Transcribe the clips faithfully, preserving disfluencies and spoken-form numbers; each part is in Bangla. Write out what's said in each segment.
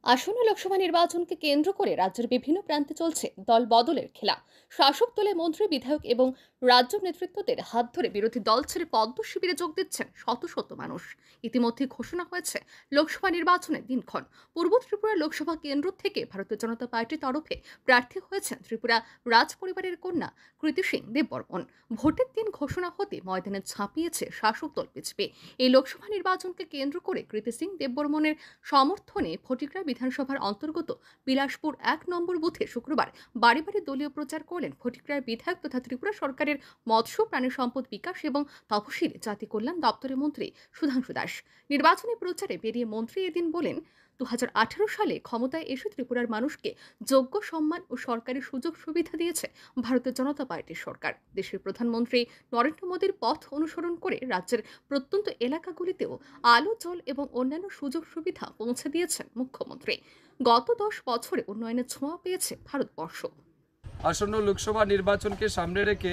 আসন্ন লোকসভা নির্বাচনকে কেন্দ্র করে রাজ্যের বিভিন্ন প্রান্তে চলছে দল বদলের খেলা। শাসক দলের মন্ত্রী, বিধায়ক এবং রাজ্য নেতৃত্বদের হাত ধরে বিরোধী দল ছেড়ে পদ্ম শিবিরে যোগ দিচ্ছেন শত শত মানুষ। ইতিমধ্যে ঘোষণা হয়েছে লোকসভা নির্বাচনের দিনক্ষণ। পূর্ব ত্রিপুরা লোকসভা কেন্দ্র থেকে ভারতীয় জনতা পার্টির তরফে প্রার্থী হয়েছেন ত্রিপুরা রাজ পরিবারের কন্যা কৃতি সিং দেববর্মন। ভোটের দিন ঘোষণা হতে ময়দানে ঝাঁপিয়েছে শাসক দল বিজেপি। এই লোকসভা নির্বাচনকে কেন্দ্র করে কৃতি সিং দেববর্মনের সমর্থনে ফটিকরা বিধানসভার অন্তর্গত বিলাসপুর এক নম্বর বুথে শুক্রবার বাড়ি বাড়ি দলীয় প্রচার করলেন ফটিকরার বিধায়ক তথা ত্রিপুরা সরকারের মৎস্য প্রাণী সম্পদ বিকাশ এবং তপশিলি জাতি কল্যাণ দপ্তরের মন্ত্রী সুধাংশু দাস। নির্বাচনী প্রচারে বেরিয়ে মন্ত্রী এদিন বলেন, দু হাজার আঠারো সালে ক্ষমতায় এসে ত্রিপুরার মানুষকে যোগ্য সম্মান ও সরকারি সুযোগ সুবিধা দিয়েছে ভারতীয় জনতা পার্টির সরকার। দেশের প্রধানমন্ত্রী নরেন্দ্র মোদীর পথ অনুসরণ করে রাজ্যের প্রত্যন্ত এলাকাগুলিতেও আলো, জল এবং অন্যান্য সুযোগ সুবিধা পৌঁছে দিয়েছেন মুখ্যমন্ত্রী। গত দশ বছরে উন্নয়নের ছোঁয়া পেয়েছে ভারতবর্ষ। আসন্ন লোকসভা নির্বাচনকে সামনে রেখে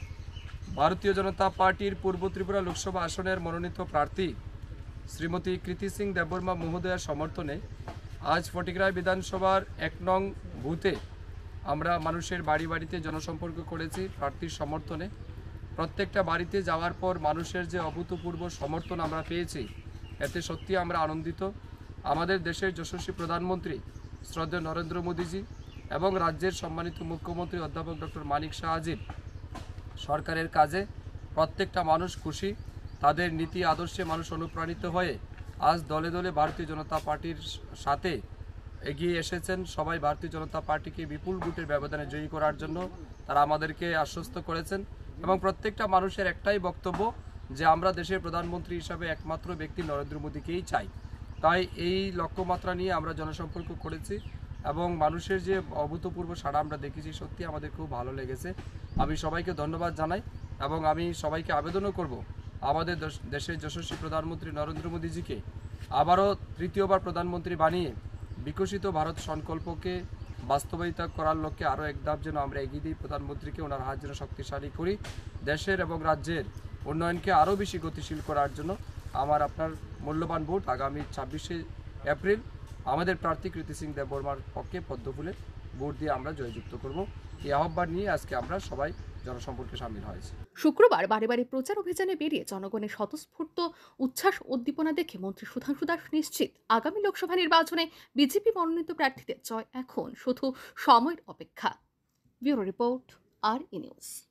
ভারতীয় জনতা পার্টির পূর্ব ত্রিপুরা লোকসভা আসনের মনোনীত প্রার্থী শ্রীমতী কৃতি সিং দেববর্মা মহোদয়ার সমর্থনে আজ ফটিকরায় বিধানসভার এক নং বুথে আমরা মানুষের বাড়ি বাড়িতে জনসম্পর্ক করেছি প্রার্থীর সমর্থনে। প্রত্যেকটা বাড়িতে যাওয়ার পর মানুষের যে অভূতপূর্ব সমর্থন আমরা পেয়েছি, এতে সত্যি আমরা আনন্দিত। আমাদের দেশের যশস্বী প্রধানমন্ত্রী শ্রদ্ধেয় নরেন্দ্র মোদীজি এবং রাজ্যের সম্মানিত মুখ্যমন্ত্রী অধ্যাপক ডক্টর মানিক সাহাজির সরকারের কাজে প্রত্যেকটা মানুষ খুশি। তাদের নীতি আদর্শে মানুষ অনুপ্রাণিত হয়ে আজ দলে দলে ভারতীয় জনতা পার্টির সাথে এগিয়ে এসেছেন। সবাই ভারতীয় জনতা পার্টিকে বিপুল ভোটের ব্যবধানে জয়ী করার জন্য তারা আমাদেরকে আশ্বস্ত করেছেন এবং প্রত্যেকটা মানুষের একটাই বক্তব্য যে আমরা দেশের প্রধানমন্ত্রী হিসাবে একমাত্র ব্যক্তি নরেন্দ্র মোদীকেই চাই। তাই এই লক্ষ্যমাত্রা নিয়ে আমরা জনসম্পর্ক করেছি এবং মানুষের যে অভূতপূর্ব সাড়া আমরা দেখেছি, সত্যি আমাদের খুব ভালো লেগেছে। আমি সবাইকে ধন্যবাদ জানাই এবং আমি সবাইকে আবেদনও করব আমাদের দেশের যশস্বী প্রধানমন্ত্রী নরেন্দ্র মোদীজিকে আবারও তৃতীয়বার প্রধানমন্ত্রী বানিয়ে বিকশিত ভারত সংকল্পকে বাস্তবায়িত করার লক্ষ্যে আরও এক ধাপ যেন আমরা এগিয়ে দিই। প্রধানমন্ত্রীকে ওনার হাত যেন শক্তিশালী করি, দেশের এবং রাজ্যের উন্নয়নকে আরও বেশি গতিশীল করার জন্য আমার আপনার মূল্যবান ভোট আগামী ছাব্বিশে এপ্রিল আমাদের প্রার্থী কৃতি সিং দেববর্মার পক্ষে পদ্মফুলে ভোট দিয়ে আমরা জয়যুক্ত করব। এই আহ্বান নিয়ে আজকে আমরা সবাই জনসম্পর্কে সামিল হয়েছি। শুক্রবার বাড়ি বাড়ি প্রচার অভিযানে বেরিয়ে জনগণের স্বতঃস্ফূর্ত উচ্ছ্বাস উদ্দীপনা দেখে মন্ত্রী সুধাংশু দাস নিশ্চিত, আগামী লোকসভা নির্বাচনে বিজেপি মনোনীত প্রার্থীদের জয় এখন শুধু সময়ের অপেক্ষা। Bureau report, R E news.